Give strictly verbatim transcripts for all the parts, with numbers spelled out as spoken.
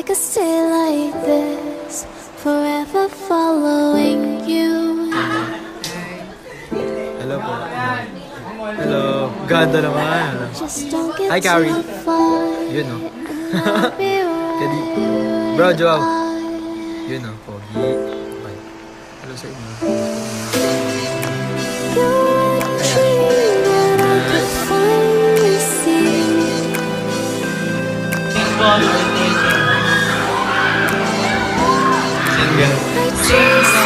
could stay like this, forever following you. Hello po. Hello. Ganda naman. Just don't get Hi, Carrie. too far. Yun o. I'll be Kadi. right Bro, Joao. by. Yun o. Pogi. Okay. Hello sa inyo. You were the dream that I could finally see. I just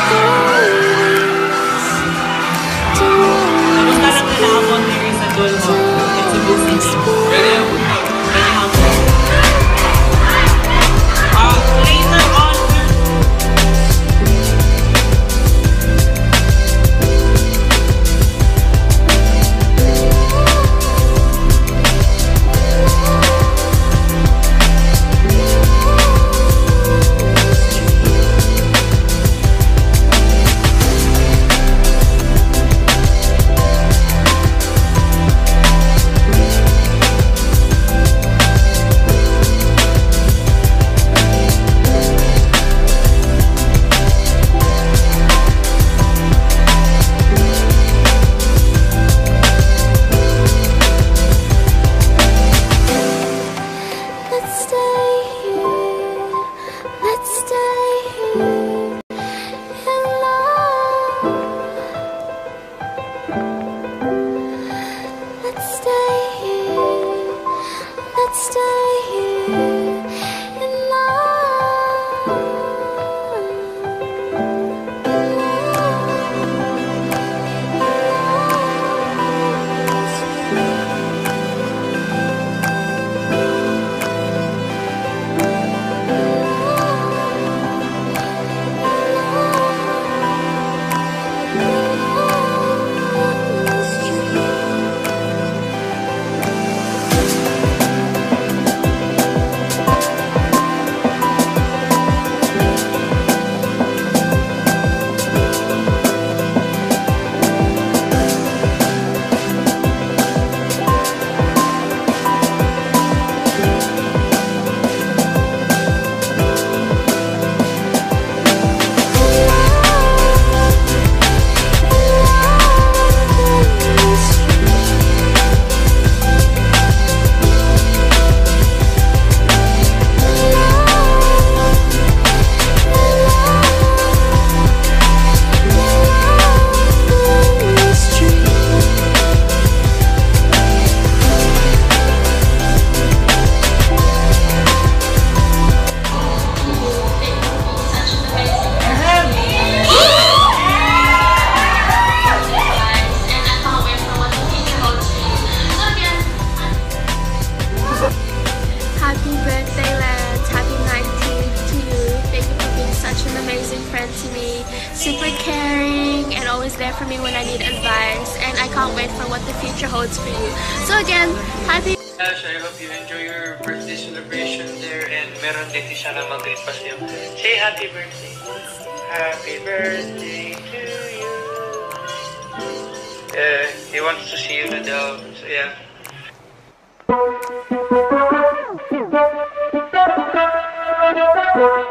super caring and always there for me when I need advice, and I can't wait for what the future holds for you. So again, happy Ash, I hope you enjoy your birthday celebration there, and meron din siya na mag-greet pa sa'yo. Say happy birthday. Happy birthday to you. Uh, he wants to see you na daw. So yeah.